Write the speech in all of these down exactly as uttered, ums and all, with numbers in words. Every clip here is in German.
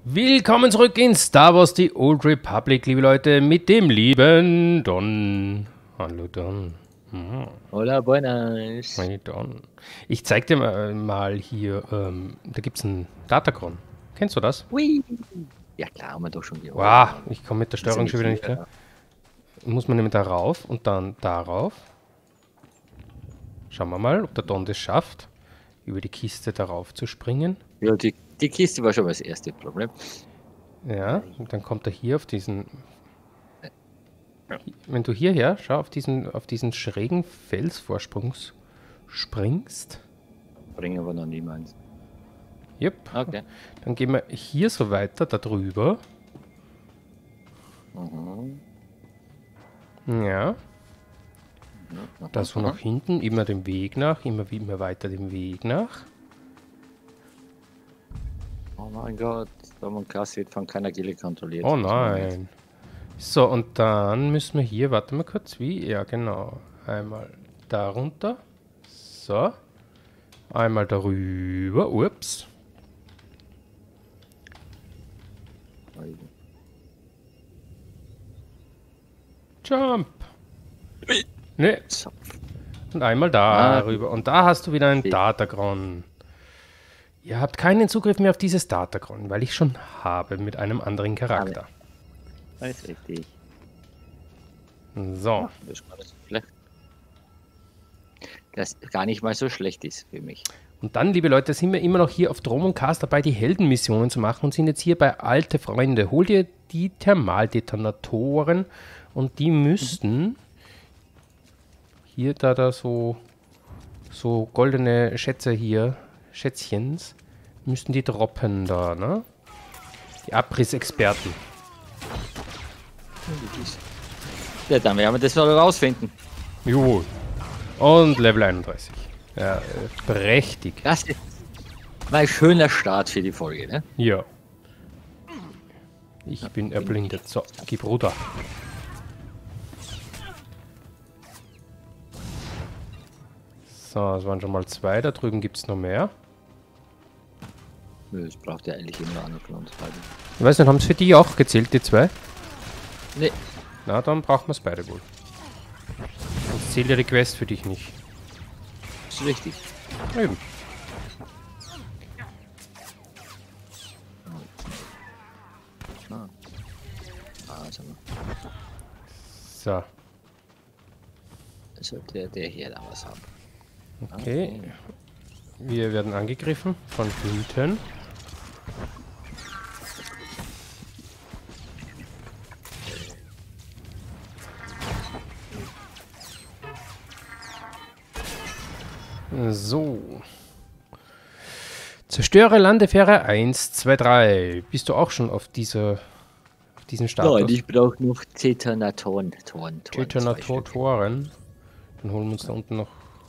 Willkommen zurück in Star Wars The Old Republic, liebe Leute, mit dem lieben Don. Hallo Don. Hm. Hola, buenas. Hi Don. Ich zeig dir mal, mal hier, ähm, da gibt es einen Datacron. Kennst du das? Hui. Ja klar, haben wir doch schon gehört. Wow, ich komme mit der Steuerung ja schon wieder nicht klar. Muss man nämlich darauf und dann darauf. Schauen wir mal, ob der Don das schafft, über die Kiste darauf zu springen. Ja, die, die Kiste war schon mal das erste Problem. Ja, und dann kommt er hier auf diesen... Wenn du hierher, schau, auf diesen, auf diesen schrägen Felsvorsprung springst. Bringen wir noch niemals. Yep. Okay. Dann gehen wir hier so weiter, da drüber. Mhm. Ja. Mhm. Da so nach hinten, immer dem Weg nach, immer wie immer weiter dem Weg nach. Oh mein Gott, Dom Klasse wird von keiner Gille kontrolliert. Oh nein. So, und dann müssen wir hier, warte mal kurz, wie? Ja, genau. Einmal darunter. So. Einmal darüber. Ups. Jump. Ne. Und einmal darüber. Und da hast du wieder einen Datacron. Ihr habt keinen Zugriff mehr auf dieses Datacron, weil ich schon habe mit einem anderen Charakter. Das ist richtig. So. Das ist gar nicht so schlecht. Das gar nicht mal so schlecht ist für mich. Und dann, liebe Leute, sind wir immer noch hier auf Drom und Cast dabei, die Heldenmissionen zu machen und sind jetzt hier bei Alte Freunde. Hol dir die Thermaldetonatoren und die müssten hier, da da so, so goldene Schätze hier, Schätzchens, müssten die droppen da, ne? Die Abrissexperten. Ja, dann werden wir das noch rausfinden. Juhu. Und Level einunddreißig. Ja, äh, prächtig. Das ist mal ein schöner Start für die Folge, ne? Ja. Ich bin erblindet. So, gib Ruder. So, es waren schon mal zwei. Da drüben gibt es noch mehr. Nö, das braucht ja eigentlich immer einer von uns beiden. Ich weiß nicht, haben es für die auch gezählt, die zwei? Nee. Na, dann brauchen wir es beide wohl. Sonst zählt ja die Quest für dich nicht. Ist richtig. Eben. Ah. Ah, sag mal. So, Sollte der, der hier da was haben. okay. Wir werden angegriffen von hinten. So. Zerstöre Landefähre eins, zwei, drei. Bist du auch schon auf dieser auf diesen Status? Nein, ich brauche noch Detonatoren. Toren, Toren, Detonatoren. Dann holen wir uns da unten noch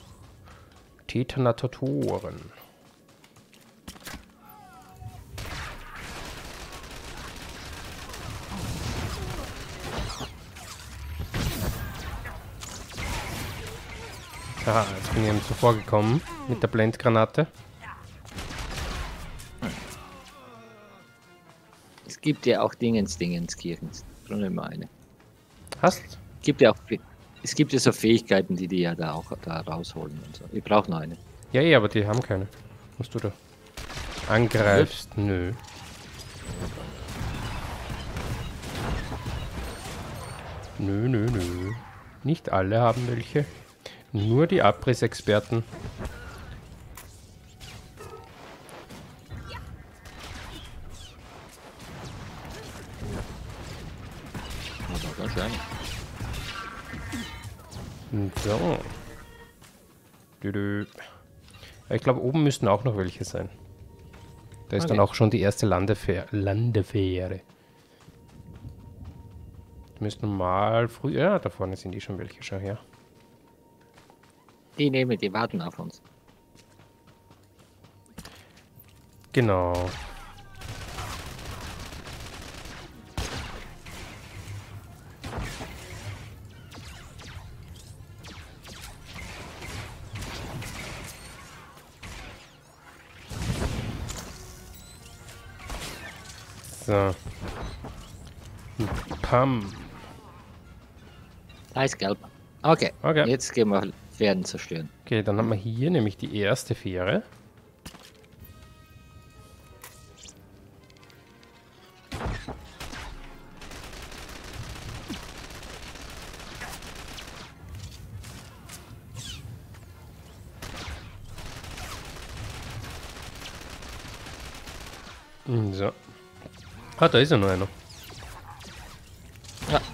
Detonatoren. Aha, jetzt bin ich ihm zuvor gekommen mit der Blendgranate. Es gibt ja auch Dingens, Dingens, Kirchens. Schon immer eine. Hast? Gibt ja auch, es gibt ja so Fähigkeiten, die die ja da auch da rausholen und so. Ich brauche noch eine. Ja, ja, aber die haben keine. Musst du da angreifst? Nö. Nö, nö, nö. Nicht alle haben welche. Nur die Abrissexperten. Also, wahrscheinlich. So. Düdü. Ich glaube, oben müssten auch noch welche sein. Da ist Okay. dann auch schon die erste Landefähre. Landefähre. Die müssten mal früh. Ja, da vorne sind die schon welche. Schau her. Die nehmen, die warten auf uns. Genau. So. Pam. Da ist gelb. Okay. Okay. Jetzt gehen wir Pferden zerstören. Okay, dann haben wir hier nämlich die erste Fähre. So. Ah, da ist ja noch einer. Ja.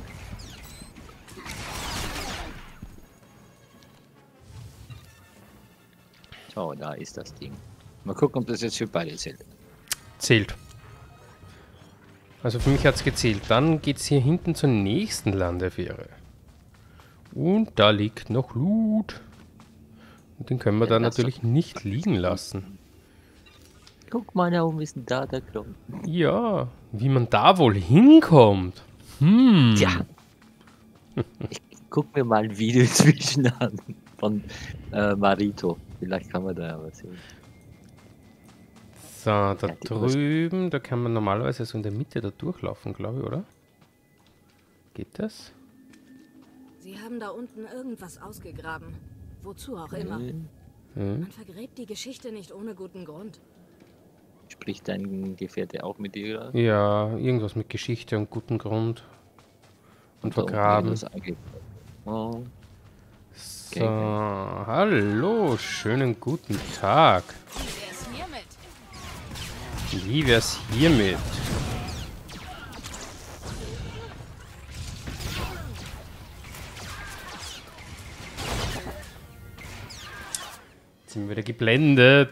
So, da ist das Ding. Mal gucken, ob das jetzt für beide zählt. Zählt. Also für mich hat es gezählt. Dann geht es hier hinten zur nächsten Landefähre. Und da liegt noch Loot. Und den können wir Ja, da das natürlich nicht liegen lassen. Guck mal, da oben ist ein Datacron. Ja, wie man da wohl hinkommt. Hm. Tja. Ich guck mir mal ein Video inzwischen an von äh, Marito. Vielleicht kann man da ja was sehen. So, da Ja, die drüben, da kann man normalerweise so in der Mitte da durchlaufen, glaube ich, oder? Geht das? Sie haben da unten irgendwas ausgegraben. Wozu auch immer. Hm. Hm. Man vergräbt die Geschichte nicht ohne guten Grund. Spricht dein Gefährte auch mit dir gerade? Ja, irgendwas mit Geschichte und guten Grund. Und da unten vergraben. irgendwas ange- Oh, So, okay. hallo, schönen guten Tag. Wie wär's hiermit? Wie wär's hiermit? Jetzt sind wir wieder geblendet.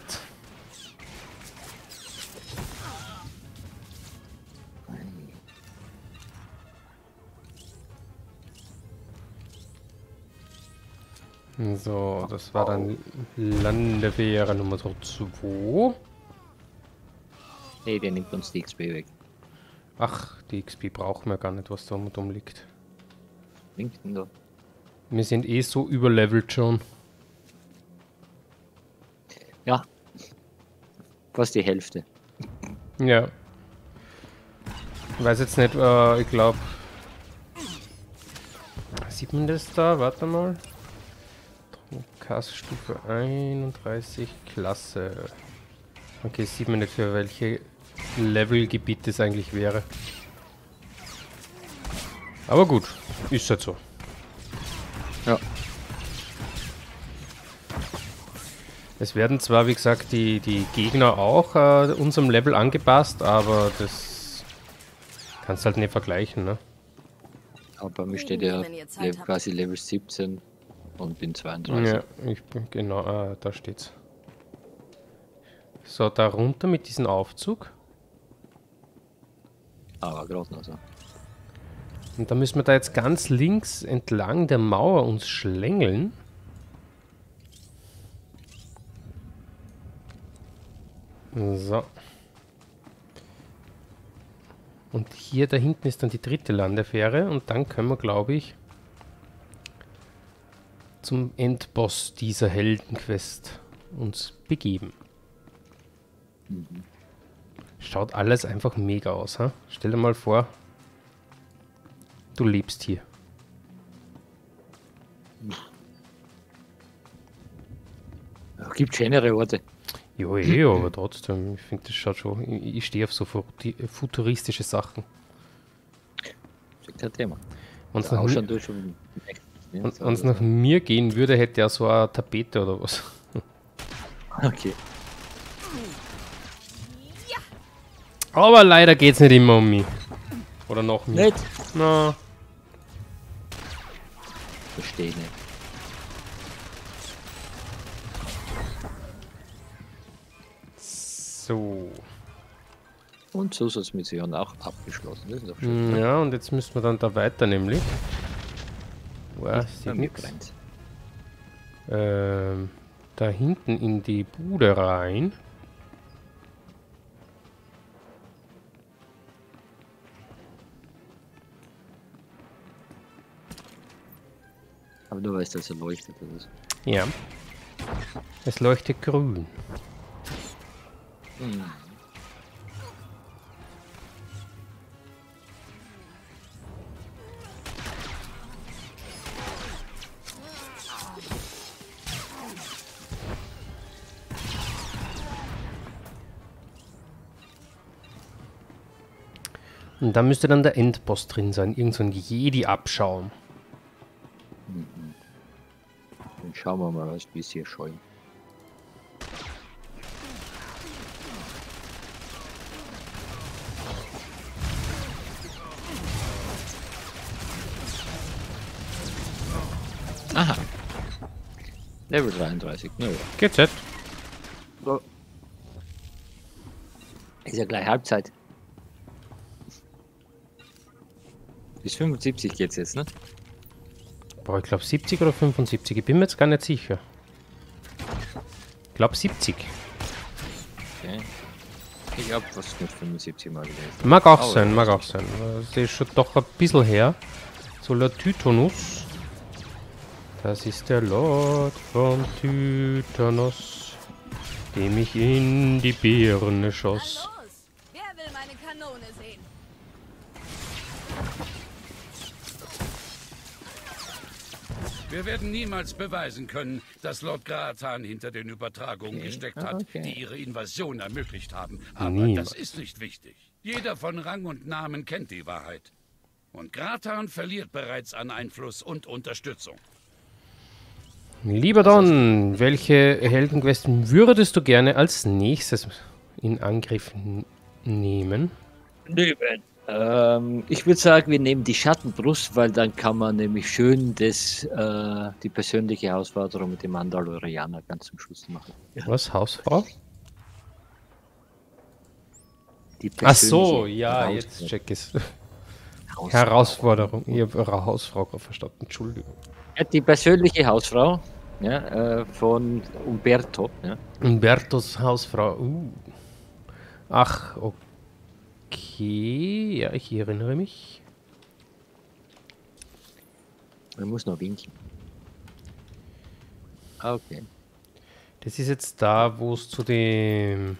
So, das war dann Landefähre Nummer zwei. Nee, der nimmt uns die X P weg. Ach, die X P brauchen wir gar nicht, was da um dumm liegt. Links da. Wir sind eh so überlevelt schon. Ja. Fast die Hälfte. Ja. Ich weiß jetzt nicht, äh, ich glaube. Sieht man das da? Warte mal. Druckkastenstufe einunddreißig, Klasse. Okay, sieht man nicht, für welche Levelgebiet das eigentlich wäre. Aber gut, ist halt so. Ja. Es werden zwar, wie gesagt, die, die Gegner auch äh, unserem Level angepasst, aber das kannst halt nicht vergleichen, ne? Aber bei mir steht ja Wenn ihr Zeit le- habt. quasi Level siebzehn und bin zweiunddreißig. Ja, ich bin genau, äh, da steht's. So, da runter mit diesem Aufzug. Aber gerade noch so. Und da müssen wir da jetzt ganz links entlang der Mauer uns schlängeln. So. Und hier da hinten ist dann die dritte Landefähre und dann können wir, glaube ich, zum Endboss dieser Heldenquest uns begeben. Schaut alles einfach mega aus, ha? Stell dir mal vor, du lebst hier. Ja, gibt schönere Orte. Jo, eh, aber trotzdem, ich finde das schaut schon, ich, ich stehe auf so futi- futuristische Sachen. Das ist kein Thema. Wenn es Der nach, Ausschauen mi- durch schon. Ja, wenn- so wenn's oder nach mir gehen würde, hätte er so eine Tapete oder was. so. Okay. Aber leider geht's nicht immer um mich. Oder noch mich. Nicht? Na, Verstehe nicht. so. Und Zusatzmission auch abgeschlossen. Das ist doch schön. Mm, Ja, und jetzt müssen wir dann da weiter, nämlich. Wow, Bei sieht mir nix. brennt. Ähm, da hinten in die Bude rein. Aber du weißt, dass er leuchtet. Das ist. Ja. Es leuchtet grün. Hm. Und da müsste dann der Endboss drin sein. Irgend so ein Jedi-Abschaum. Dann schauen wir mal, was wir hier scheuen. Aha. Level dreiunddreißig. Ja, ja. G Z. Ist ja gleich Halbzeit. Bis fünfundsiebzig geht's jetzt, ne? Boah, ich glaube siebzig oder fünfundsiebzig. Ich bin mir jetzt gar nicht sicher. Ich glaube siebzig. Okay. Ich hab was mit fünfundsiebzig mal gelesen. Mag auch Aber sein, mag auch sein. Das ist schon doch ein bisschen her. Solar-Tytonus. Das ist der Lord von Tytanos, dem ich in die Birne schoss. Na los! Wer will meine Kanone sehen? Wir werden niemals beweisen können, dass Lord Gratan hinter den Übertragungen Okay. gesteckt Ah, hat, okay. die ihre Invasion ermöglicht haben. Aber Niemals. das ist nicht wichtig. Jeder von Rang und Namen kennt die Wahrheit. Und Gratan verliert bereits an Einfluss und Unterstützung. Lieber Don, welche Heldenquest würdest du gerne als nächstes in Angriff n- nehmen? Nehmen. Ähm, ich würde sagen, wir nehmen die Schattenbrust, weil dann kann man nämlich schön das, äh, die persönliche Herausforderung mit dem Mandalorianer ganz zum Schluss machen. Was, Hausfrau? Die Ach so, persönliche ja, Heraus- jetzt check es. Herausforderung. Herausforderung. Ich habe eure Hausfrau gerade verstanden. Entschuldigung. Ja, die persönliche Hausfrau, ja, äh, von Umberto. Ja. Umbertos Hausfrau. Uh. Ach, okay. Ja, ich erinnere mich. Man muss noch winken. Ah, okay. Das ist jetzt da, wo es zu dem...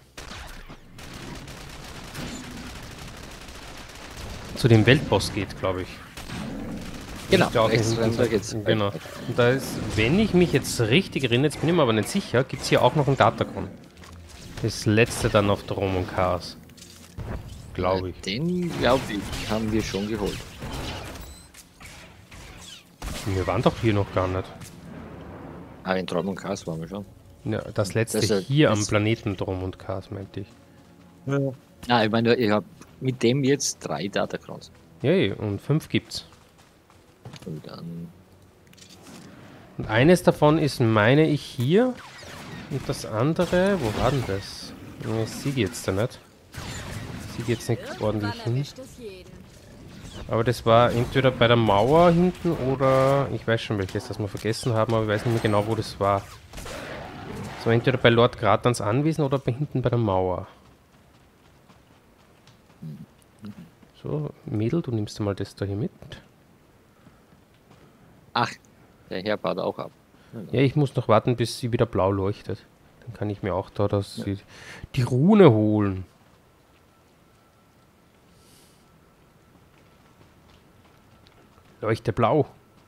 zu dem Weltboss geht, glaube ich. Genau, Nicht da auf den rechts hinten rein, da Seite. geht's. Genau. Und da ist, wenn ich mich jetzt richtig erinnere, jetzt bin ich mir aber nicht sicher, gibt es hier auch noch einen Datacron. Das letzte dann auf Drom und Chaos. Glaube ich. Den, glaube ich, haben wir schon geholt. Wir waren doch hier noch gar nicht. Ah, in Tron und Chaos waren wir schon. Ja, das letzte Das ist ja- hier am das- Planeten Drom und Chaos, meinte ich. Ah, ich meine, ich habe mit dem jetzt drei Datacrons. Ja, ja, und fünf gibt's. Und dann. Und eines davon ist, meine ich, hier. Und das andere, wo war denn das? Ich sehe die jetzt da nicht. Ich sehe die jetzt nicht ordentlich Irgendwann hin. erwischt es jeden. Aber das war entweder bei der Mauer hinten oder... Ich weiß schon, welches das wir vergessen haben, aber ich weiß nicht mehr genau, wo das war. Das war entweder bei Lord Gratans Anwesen oder bei hinten bei der Mauer. So, Mädel, du nimmst mal das da hier mit. Ach, der Herr baut auch ab. Ja, ich muss noch warten, bis sie wieder blau leuchtet. Dann kann ich mir auch da das, die, die Rune holen. Leuchte blau.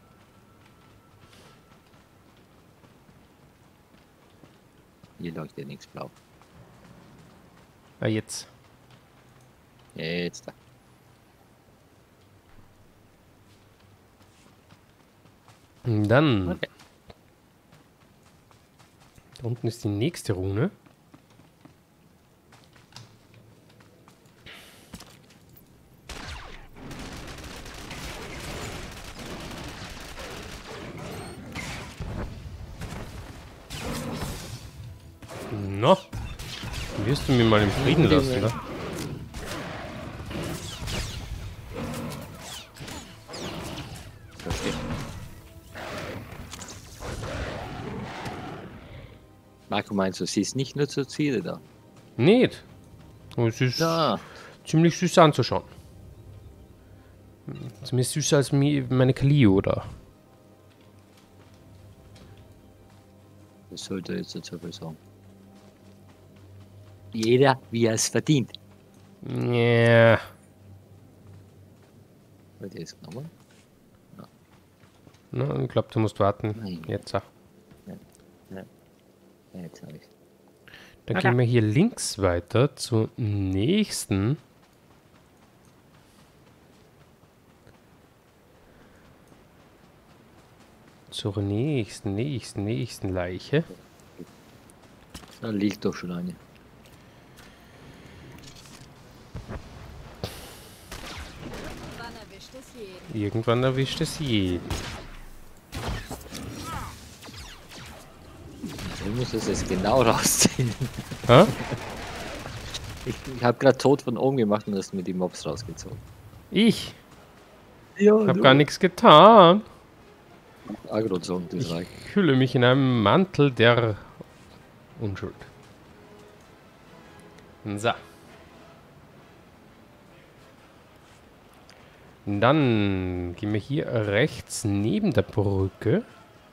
Hier leuchtet nichts blau. Ah, jetzt. Jetzt da. Und dann. Okay. Da unten ist die nächste Rune. Na, wirst du mir mal im Frieden lassen, ne? Verstehe. Marco, meinst du, sie ist nicht nur zur Ziele da? Nicht. Aber es ist Ja. ziemlich süß anzuschauen. Zumindest süßer als mi- meine Clio da. Das sollte jetzt dazu sagen. Jeder, wie er es verdient. Ja. Wird jetzt genommen? Na, ich glaube, du musst warten. Nein. Jetzt. ah. Ja, jetzt habe ich. Dann gehen wir hier links weiter zur nächsten. zur nächsten, nächsten, nächsten Leiche. Da liegt doch schon eine. Wann erwischt es jeden? Irgendwann erwischt es jeden. Ich muss es jetzt genau rausziehen. Hä? Ich, ich habe gerade Tod von oben gemacht und hast mir die Mobs rausgezogen. Ich Ja, habe gar nichts getan. Agrozone, das reicht. Ich hülle mich in einem Mantel der Unschuld. So. Dann gehen wir hier rechts neben der Brücke.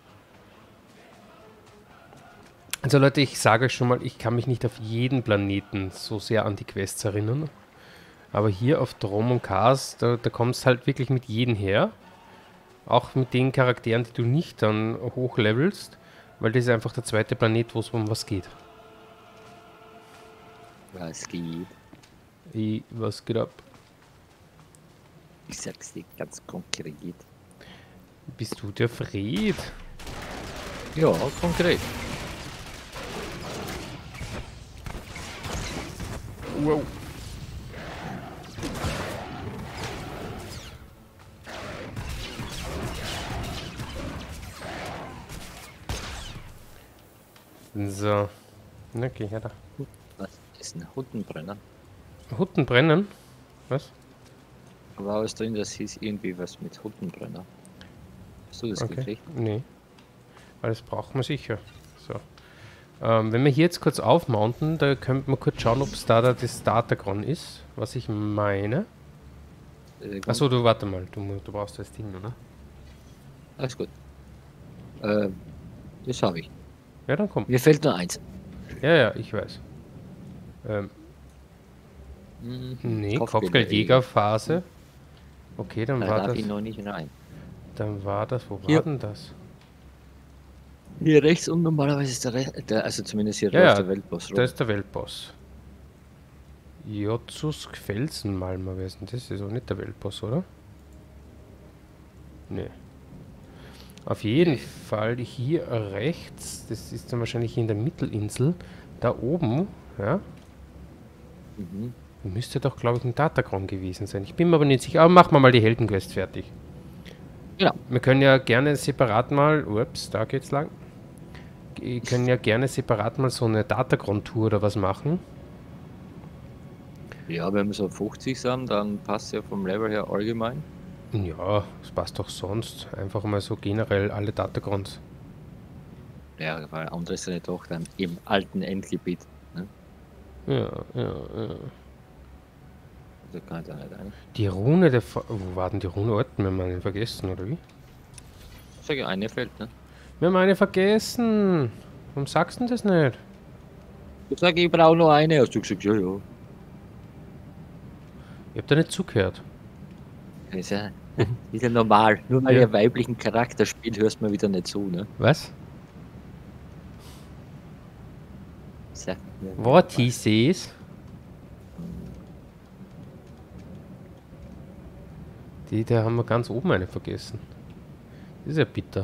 Also Leute, ich sage euch schon mal, ich kann mich nicht auf jeden Planeten so sehr an die Quests erinnern. Aber hier auf Drom und Kars, da, da kommst halt wirklich mit jedem her. Auch mit den Charakteren, die du nicht dann hochlevelst. Weil das ist einfach der zweite Planet, wo es um was geht. Was geht? I, was geht ab? Ich sag's dir ganz konkret. Bist du der Fred? Ja, konkret. Wow. So. Okay, ja da. Was ist ein Huttenbrenner? Hutten brennen? Was? War was drin, das hieß irgendwie was mit Huttenbrenner. Hast du das Okay. gekriegt? Nee. Aber das braucht man sicher. So. Ähm, wenn wir hier jetzt kurz aufmounten, da könnte man kurz schauen, ob es da, da das Datagron ist, was ich meine. Äh, Achso, du warte mal, du, mu- du brauchst das Ding, oder? Alles gut. Äh, das habe ich. Ja, dann komm. Mir fällt nur eins. Ja, ja, ich weiß. Ähm, Mhm. nee, Kopfgeldjäger. Kopfgeldjägerphase. Okay, dann Da war darf das. ich noch nicht rein. Dann war das. Wo war Hier. denn das? Hier rechts und normalerweise ist der, Re der also zumindest hier Ja, läuft ja, der Weltboss rum. Da ist der Weltboss. Jotzusk Felsenmalmer, wer ist denn das? Ist auch nicht der Weltboss, oder? Nee. Auf jeden Fall hier rechts, das ist dann wahrscheinlich in der Mittelinsel, da oben, ja, Mhm. müsste doch, glaube ich, ein Datagron gewesen sein. Ich bin mir aber nicht sicher, aber machen wir mal die Heldenquest fertig. Genau. Wir können ja gerne separat mal, ups, da geht's lang. Wir können ja gerne separat mal so eine Datagron-Tour oder was machen. Ja, wenn wir so fünfzig sind, dann passt ja vom Level her allgemein. Ja, das passt doch sonst. Einfach mal so generell alle Datagrons. Ja, weil andere sind ja doch dann im alten Endgebiet. Ne? Ja, ja, ja. Da kann ich da nicht ein. Die Rune der... Fa Wo war denn die Rune Orten? Wir haben eine vergessen, oder wie? Sag ich, eine fällt, ne? Wir haben eine vergessen. Warum sagst du denn das nicht? Ich sag, ich brauche nur eine. Hast du gesagt, ja, ja. Ich hab da nicht zugehört. Das ist ja, ist ja normal. Nur weil Ja. ihr einen weiblichen Charakter spielt, hörst du mir wieder nicht zu, ne? Was? Sag mir What was. he says? Die, da haben wir ganz oben eine vergessen. Das ist ja bitter.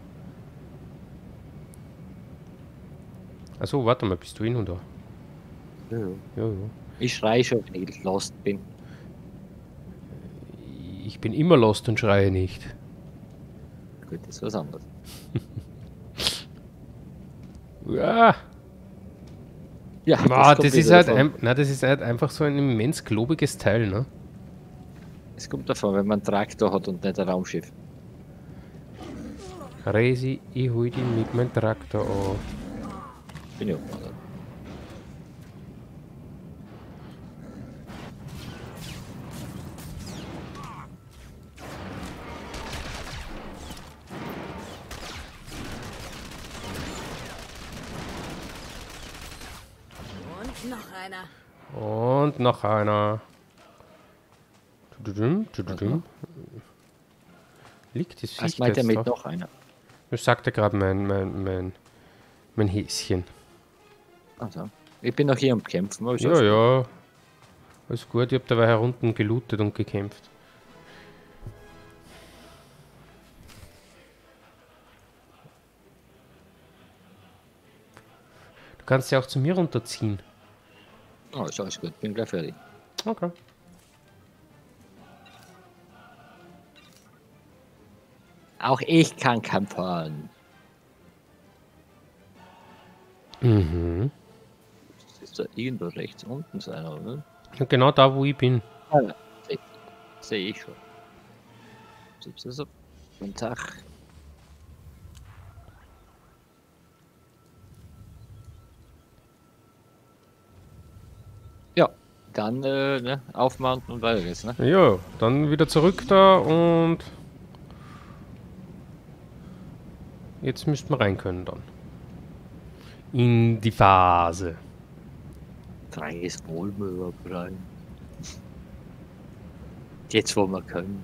Achso, warte mal, bist du hin und da? Ja, ja. Ja, ja. Ich schrei schon, wenn ich lost bin. Ich bin immer lost und schreie nicht. Gut, das ist was anderes. Ja. Ja, Ah, kommt das ist wieder halt, davon. ein, na, das ist halt einfach so ein immens globiges Teil, ne? Es kommt davon, wenn man einen Traktor hat und nicht ein Raumschiff. Resi, ich hol die mit meinem Traktor an. Bin ich auch mal. Und noch einer. Und noch einer. Tududum, tududum. Liegt das Was Viech meint er jetzt mit drauf? noch einer? Das sagte gerade mein, mein, mein, mein Häschen. Also, ich bin noch hier am Kämpfen. Aber ich Ja, schaff's. ja. Alles gut, ich hab dabei herunten gelootet und gekämpft. kannst ja auch zu mir runterziehen. Oh, ist alles gut, bin gleich fertig. Okay. Auch ich kann kämpfen. Mhm. Das ist da irgendwo rechts unten sein, oder? Ja, genau da, wo ich bin. Ah, ja. Sehe seh ich schon. So, so, so. Guten Tag. Ja, dann äh, ne, aufmounten und weiter geht's, ne? Ja, dann wieder zurück da und jetzt müssten wir rein können dann. In die Phase. Freies Wohlmöber rein. Jetzt wo wir können.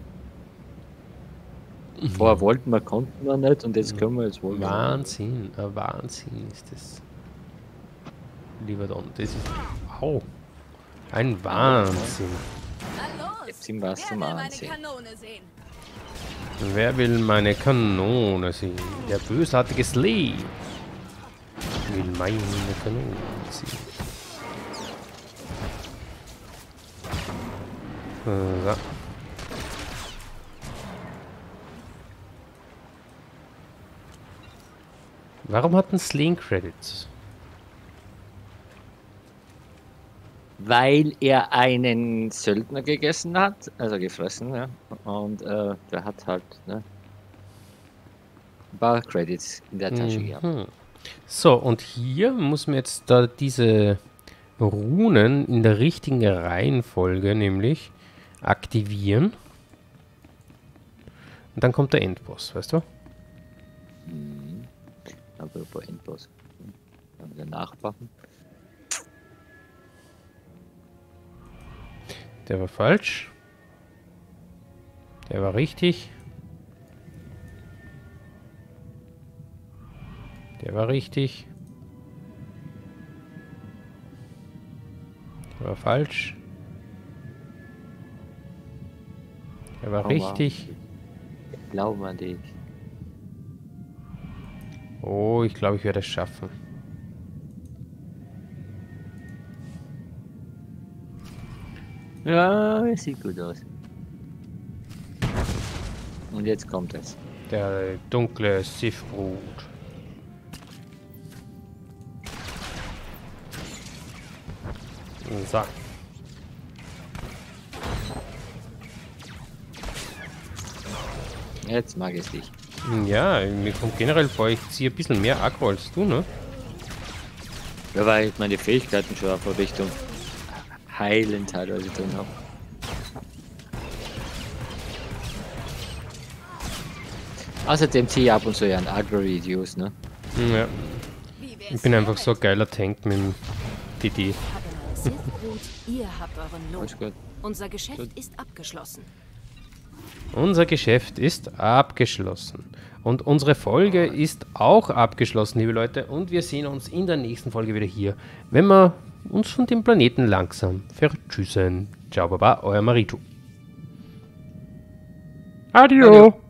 Vorher wollten wir, konnten wir nicht und jetzt können wir jetzt wohl. Wahnsinn, ein Wahnsinn ist das. Lieber Don, das ist. Au! Ein Wahnsinn. Na los! Jetzt sind wir zum Wer will meine Ansehen. Kanone sehen? Wer will meine Kanone sehen? Der bösartige Slee will meine Kanone sehen. So. Warum hat ein Slaying Credits? Weil er einen Söldner gegessen hat, also gefressen, ja. Und äh, der hat halt ne, ein paar Credits in der Tasche gehabt. Mhm. So, und hier muss man jetzt da diese Runen in der richtigen Reihenfolge nämlich aktivieren. Und dann kommt der Endboss, weißt du? Mhm. Apropos Endboss. Dann wieder nachbauen. Der war falsch. Der war richtig. Der war richtig. Der war falsch. Der war Oh, richtig. Ich glaube an dich. Oh, ich glaube, ich werde es schaffen. Ja, es sieht gut aus. Und jetzt kommt es. Der dunkle Sifbrut. So. Jetzt mag es dich. Ja, mir kommt generell vor, ich ziehe ein bisschen mehr Aggro als du, ne? Ja, weil ich meine Fähigkeiten schon auf Richtung Heilen teilweise drin habe. Außerdem ziehe ich ab und zu ja ein Agro-Reduce, ne? Ja. Wie wär's Ich bin einfach hiermit? so ein geiler Tank mit dem D D. Silbergut, ihr habt euren Lohn. Alles gut. Unser Geschäft ist abgeschlossen. Unser Geschäft ist abgeschlossen. Und unsere Folge ist auch abgeschlossen, liebe Leute. Und wir sehen uns in der nächsten Folge wieder hier, wenn wir uns von dem Planeten langsam vertschüssen. Ciao, Baba, euer Marito. Adio. Adio.